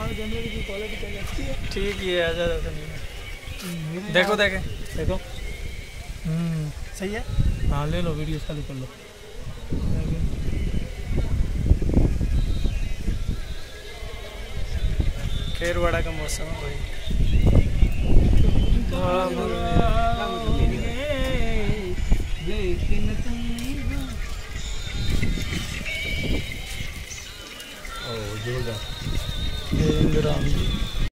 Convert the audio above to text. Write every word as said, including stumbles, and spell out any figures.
कैमरे की क्वालिटी चल अच्छी है, ठीक ही है, ज़्यादा तो नहीं है। देखो देखे देखो, हम्म सही है। हाँ ले लो, वीडियो चालू कर लो। खेरवाड़ा का मौसम है भाई। लेकिन तुम ओ जोरदार। इंदिरा